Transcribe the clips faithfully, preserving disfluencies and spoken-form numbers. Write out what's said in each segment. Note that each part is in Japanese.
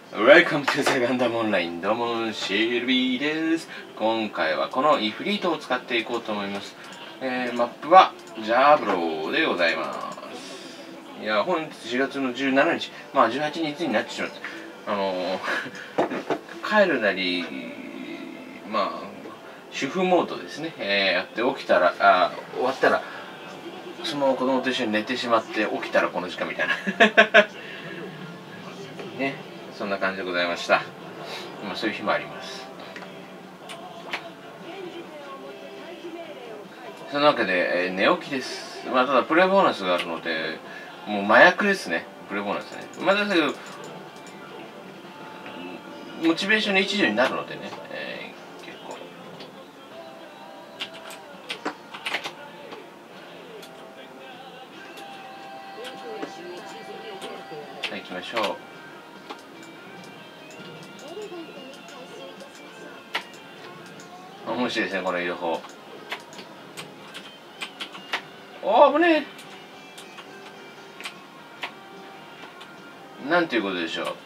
Welcome to the Gundam Online どうもシルビーです。今回はこのイフリートを使っていこうと思います。えー、マップはジャブローでございます。いや本日しがつのじゅうしちにち、まあじゅうはちにちになってしまった。あのー、帰るなりまあ主婦モードですね、えー、やって起きたらあ終わったらその子供と一緒に寝てしまって起きたらこの時間みたいなね、そんな感じでございました。まあ、そういう日もあります。そのわけで、えー、寝起きです。まあ、ただプレイボーナスがあるのでもう麻薬ですね、プレイボーナスね。まあだけどモチベーションの一助になるのでね、えー、結構はい、行きましょう。面白いですね、この移動法。おー、危ねえ。なんていうことでしょう。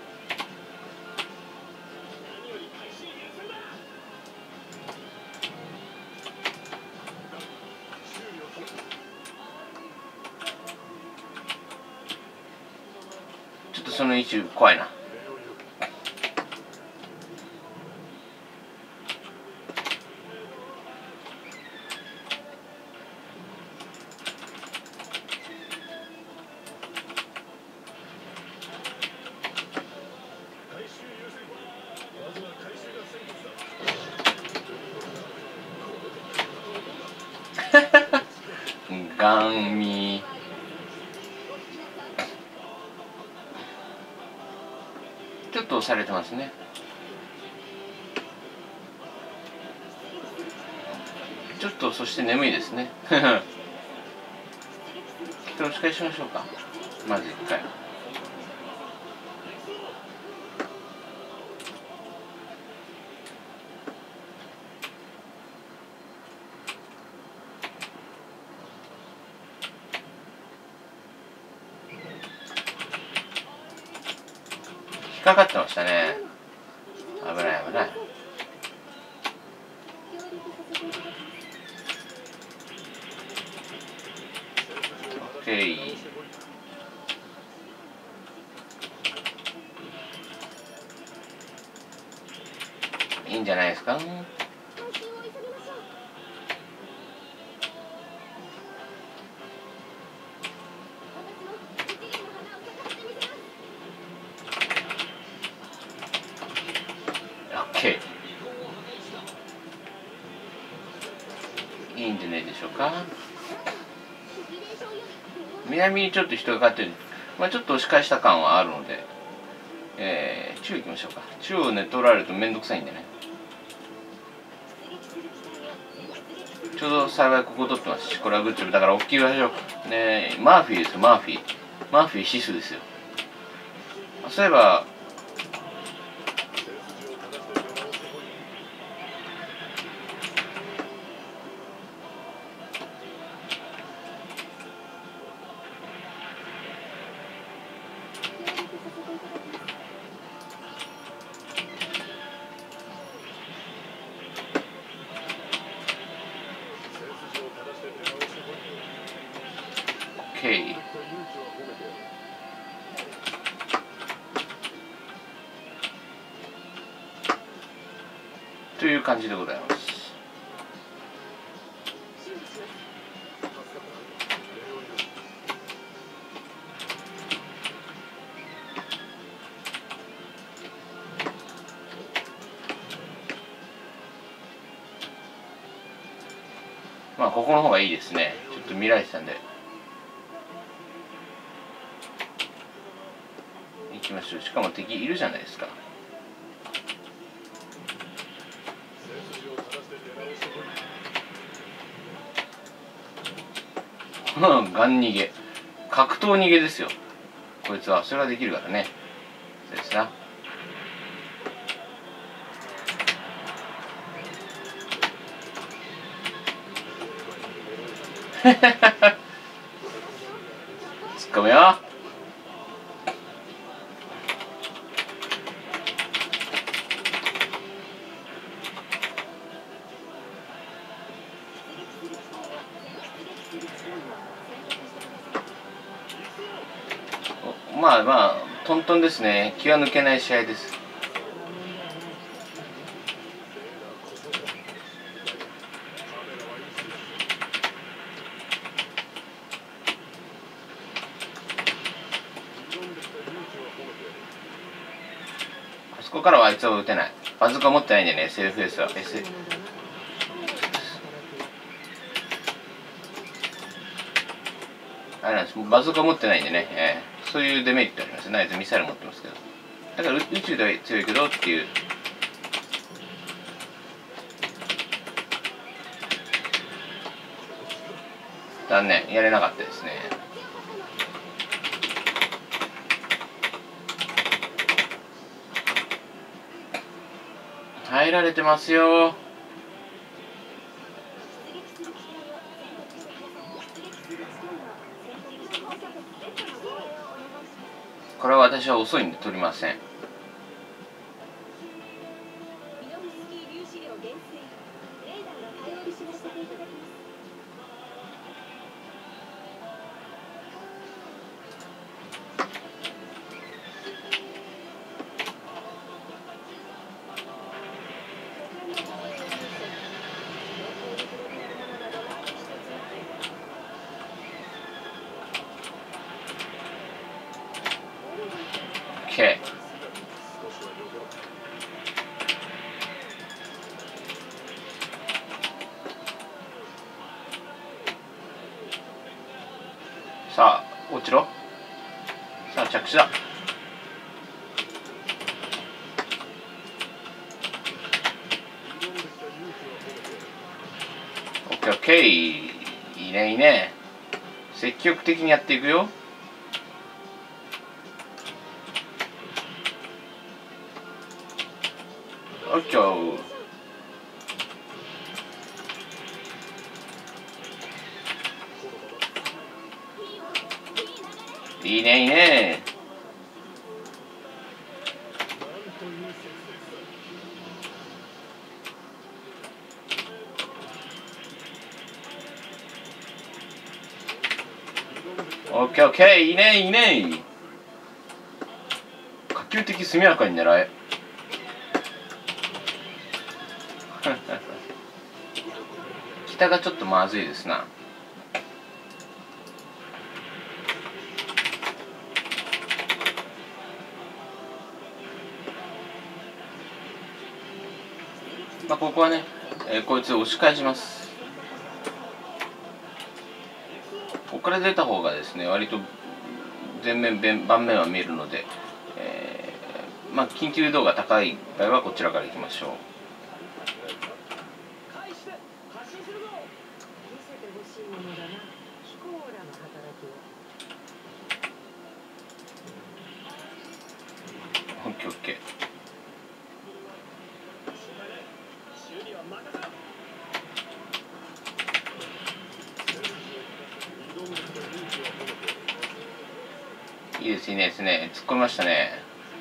ちょっとその位置怖いな。ガンミちょっと押されてますね。ちょっとそして眠いですねちょっとお使いしましょうか、まず一回。引っかかってましたね。危ない危ない。オッケー、いいんじゃないですか。いいんじゃないでしょうか。南にちょっと人がかかってる、まあ、ちょっと押し返した感はあるので、えー、中行きましょうか。中をね取られると面倒くさいんでね。ちょうど幸いここ取ってますし、これはグッジョブだから大きい場所ね。マーフィーですよ、マーフィーマーフィーシスですよ。そういえばOK という感じでございます。まあここの方がいいですね。ちょっと見られてたんで行きましょう。しかも敵いるじゃないですか。ガン逃げ、格闘逃げですよこいつは。それができるからね。そうですな。突っ込むよ。 あまあトントンですね。気は抜けない試合です。あそこからはあいつは撃てない。バズーカ持ってないんでね、エスエフエス は S あれなんです。バズーカ持ってないんでね、えー、そういうデメリットあります。ナイツミサイル持ってますけど、だから宇宙では強いけどっていう。残念、やれなかったですね。入られてますよ。これは私は遅いんで取りません。OK。さあ落ちろ。さあ着地だ。オッケーオッケー。いいねいいね。積極的にやっていくよ。オッケー。いいねいいね。オッケーオッケー。いいねいいね。可及的速やかに狙え。北がちょっとまずいですな。まあここはね、えー、こいつを押し返します。ここから出た方がですね、割と前面盤面は見えるので、えー、まあ緊急度が高い場合はこちらから行きましょう。オッケーオッケー。いいですいいですね。突っ込みましたね。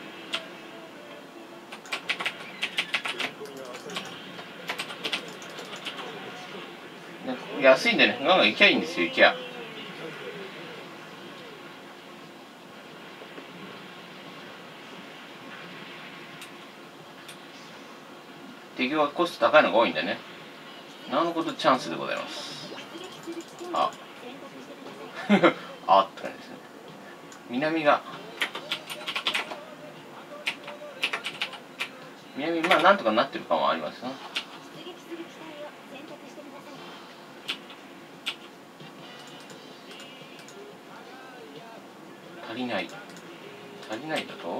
安いんでね、ガンガン行きゃいいんですよ。行きゃ。敵はコスト高いのが多いんでね。なおのことチャンスでございます。ああって感じですね。南が南、まあなんとかなってる感はありますな。足りない足りないだと。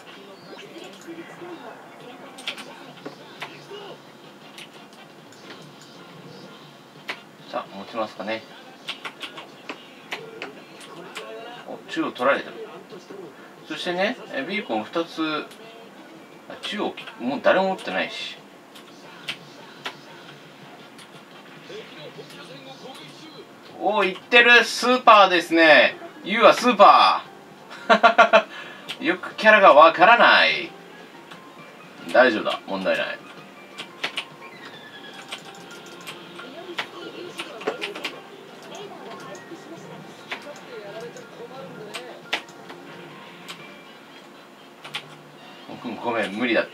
さあ持ちますかね。お中央取られてる。そしてねビーコンふたつ、中央もう誰も持ってないし。おおいってる。スーパーですね。ユウはスーパーよくキャラがわからない。大丈夫だ、問題ない。 ごめん、無理だった。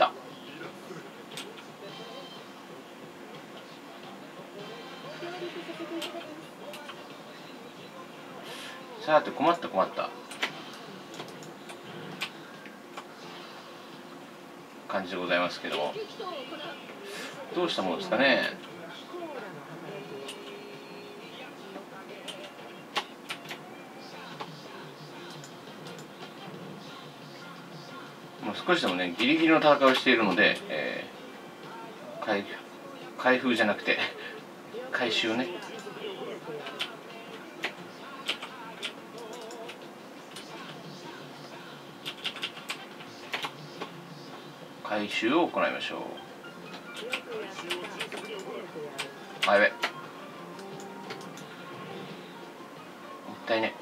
さて、困った困った感じでございますけども、どうしたものですかね。もう少しでもね、ギリギリの戦いをしているので、えー、開開封じゃなくて回収ね。回収を行いましょう。あ、やべ、もったいね。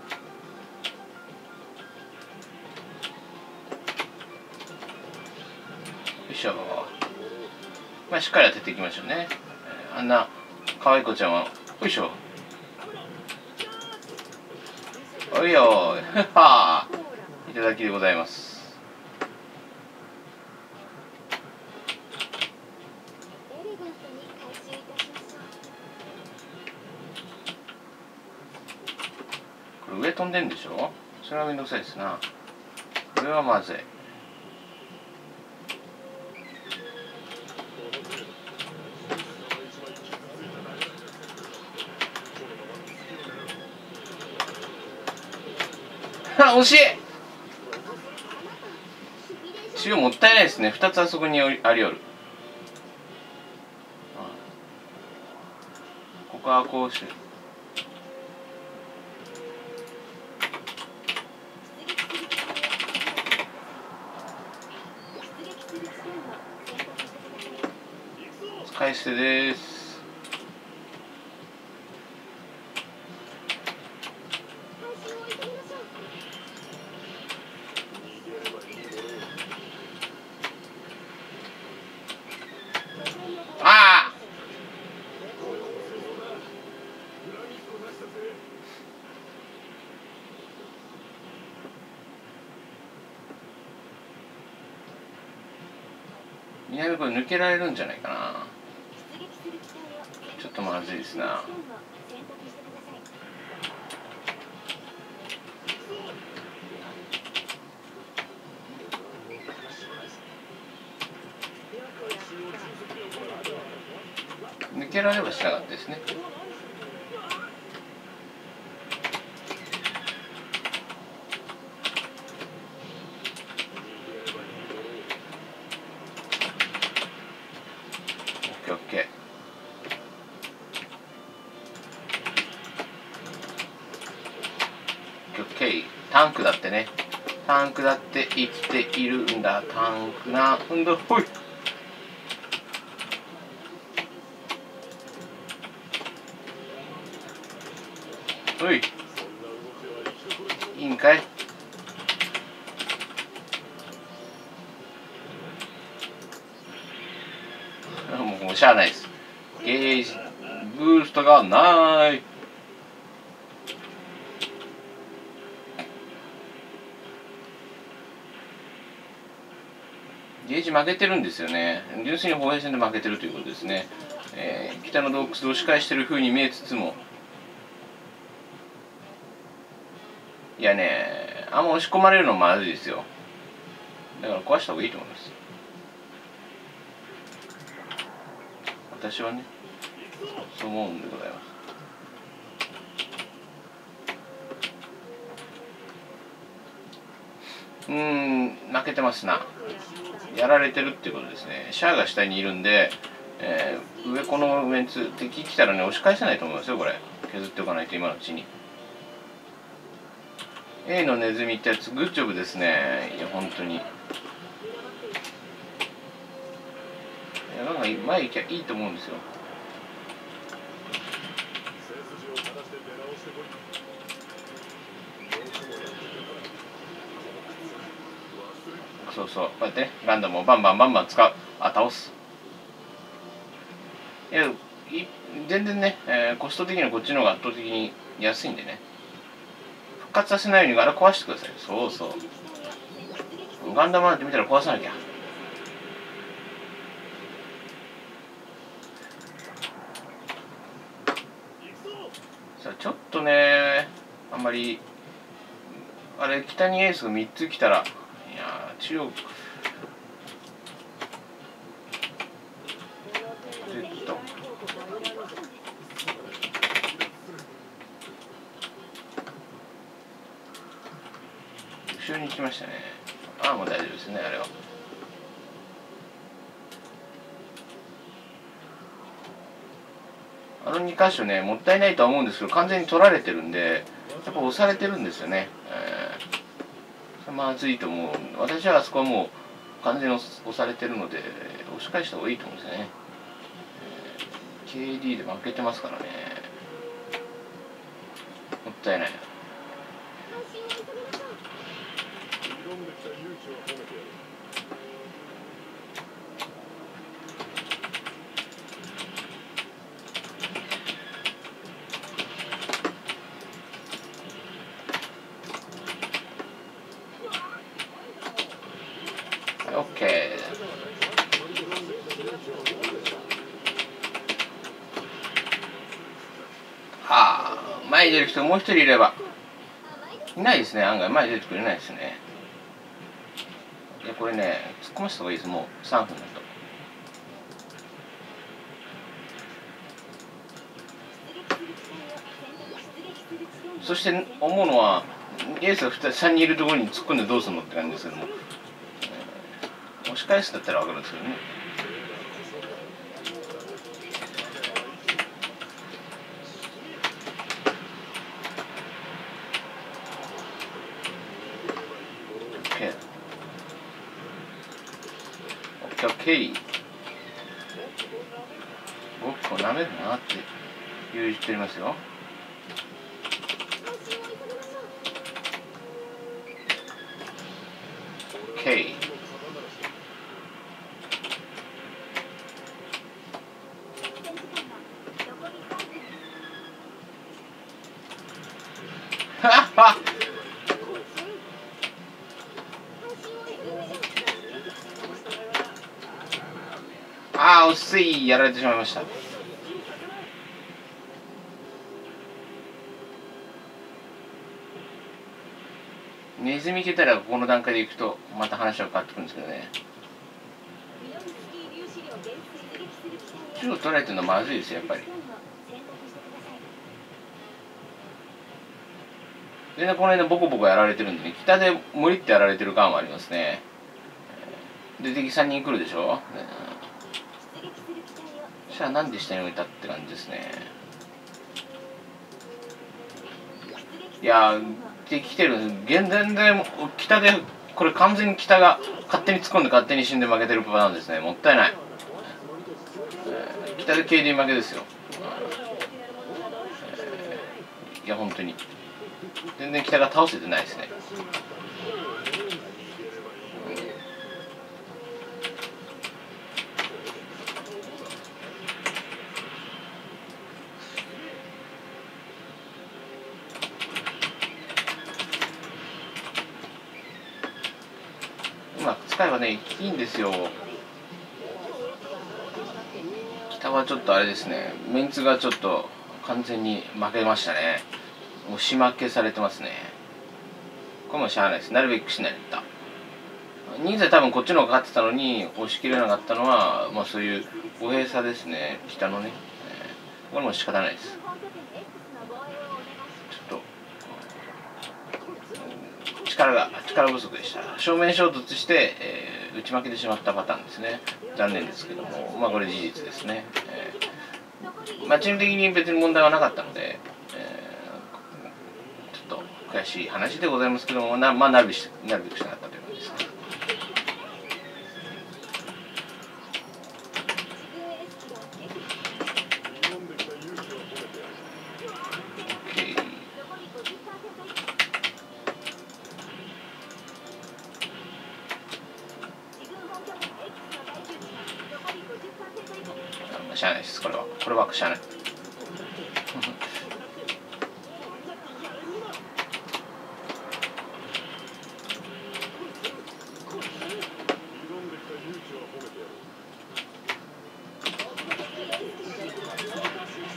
よいしょ。まあしっかり当てていきましょうね。あんな可愛い子ちゃんは、よいしょ。おいよーはー、いただきでございます。これ上飛んでんでしょ。それはめんどくさいですな。これはまずい。惜しい。塩もったいないですね。ふたつあそこにありよる。ここはこうして。使い捨てです。ああ、南これ抜けられるんじゃないかな。ちょっとまずいですな。抜けられればしなかったですね。オッケーオッケー。オッケー。タンクだってね。タンクだって生きているんだ。タンクなんだ。ほい。おい。いいんかい。もう、もうしゃあないです。ゲージブーストがない。ゲージ負けてるんですよね。純粋に放映戦で負けてるということですね。えー、北の洞窟で押し返してる風に見えつつも、いやね、あんま押し込まれるのまずいですよ。だから壊した方がいいと思います。私はね、そう思うんでございます。うーん、負けてますな。やられてるっていうことですね。シャアが下にいるんで、えー、上このメンツ敵来たらね、押し返せないと思いますよ。これ削っておかないと今のうちに。 A のネズミってやつグッジョブですね。いや本当に、いやなんか前行きゃいいと思うんですよ。そうそう、こうやってねガンダムをバンバンバンバン使う。あ、倒す。いやい全然ね、えー、コスト的にはこっちの方が圧倒的に安いんでね、復活させないように柄壊してください。そうそう、 ガンダムなんて見たら壊さなきゃ。さあちょっとね、あんまりあれ北にエースがみっつ来たら、いやー中央後ろに来ましたね。ああ、もう大丈夫ですね、あれは。あのに箇所ね、もったいないとは思うんですけど、完全に取られてるんで、やっぱ押されてるんですよね。えー、それまずいと思う。私はあそこはもう完全に押されてるので、押し返した方がいいと思うんですよね。えー、ケーディー で負けてますからね。もったいない。オッケー。はあ、前に出る人もう一人いれば。いないですね、案外前に出てくれないですね。いや、これね、突っ込ませた方がいいです、もうさんぷんだと。そして思うのは、エースがさんにんいるところに突っ込んでどうするのって感じですけども、えー、押し返すだったら分かるんですけどね。オッケー。僕を舐めるなって言ってますよ。オッケー。はっはっ。ああ、惜しい、やられてしまいました。ネズミいけたらこの段階でいくとまた話は変わってくるんですけどね。中央取られてるのはまずいですよ、やっぱり。全然この辺でボコボコやられてるんでね、北で無理ってやられてる感はありますね。で敵さんにん来るでしょ。じゃあなんで下に置いたって感じですね。いやー、敵来てるんです。現全然北で、これ完全に北が勝手に突っ込んで勝手に死んで負けてるパターンですね。もったいない。えー、北で ケーディー 負けですよ。えー、いや本当に全然北が倒せてないですね。うまく使えばねいいんですよ。北はちょっとあれですね、メンツがちょっと完全に負けましたね。押し負けされてますね。これもしゃあないです。なるべくしないと。人数は多分こっちの方が勝ってたのに押し切れなかったのは、まあそういう誤閉鎖ですね、北のね、えー、これも仕方ないです。ちょっと力が力不足でした。正面衝突して、えー、打ち負けてしまったパターンですね。残念ですけども、まあこれ事実ですね。えー、まあチーム的に別に問題はなかったので、えー、ちょっと悔しい話でございますけども、なまあなるべくしなかったという感じですね。しゃあないです。これはこれはしゃあない。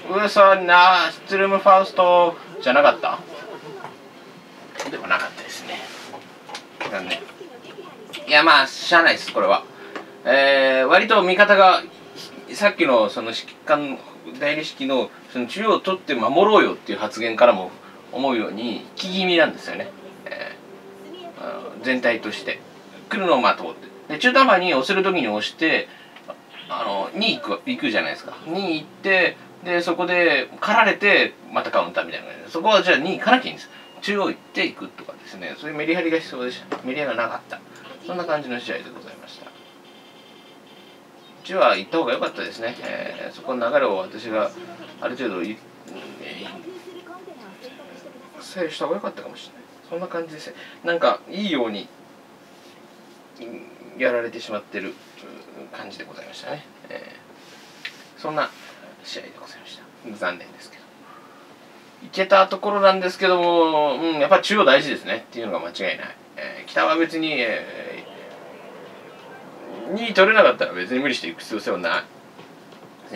嘘な、スツルムファウストじゃなかった？でもなかったですね。なんで、いやまあしゃあないですこれは。えー、割と味方がさっきのその指揮官代理式のその中央を取って守ろうよっていう発言からも思うように引き気味なんですよね。えー、あの全体として来るのを待とうって。で中途半端に押せる時に押してあのに行く行くじゃないですか。に行ってでそこで狩られてまたカウンターみたいな感じで、そこはじゃあに行かなきゃいいんです。中央行っていくとかですね、そういうメリハリが必要でした。メリハリがなかった、そんな感じの試合でございました。いちは行った方が良かったですね。えー、そこの流れを私がある程度い左右した方が良かったかもしれない。そんな感じですね。なんかいいようにやられてしまってる感じでございましたね。えー、そんな試合でございました。残念ですけど。いけたところなんですけども、うん、やっぱり中央大事ですねっていうのが間違いない。えー、北は別に、えー、にい取れなかったら別に無理していく必要性はない。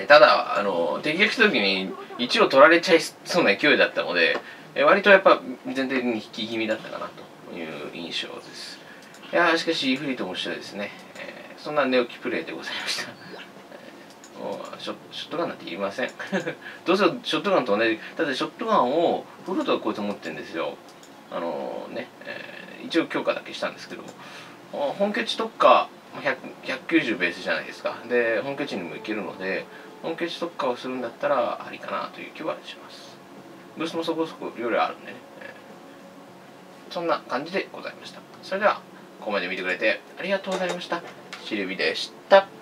ただあの敵が来た時にいちを取られちゃいそうな勢いだったので、えー、割とやっぱ全体的に引き気味だったかなという印象です。いやーしかしイーフリートもしてですね、えー、そんな寝起きプレイでございました。ショ, ショットガンなんていりません。どうせショットガンと同じ、だってショットガンをフルートはこいつ持ってるんですよ。あのー、ね、えー、一応強化だけしたんですけども、本拠地特化ひゃくきゅうじゅうベースじゃないですか。で本拠地にも行けるので、本拠地特化をするんだったらありかなという気はします。ブーストもそこそこよりあるんでね、えー、そんな感じでございました。それではここまで見てくれてありがとうございました。シルビでした。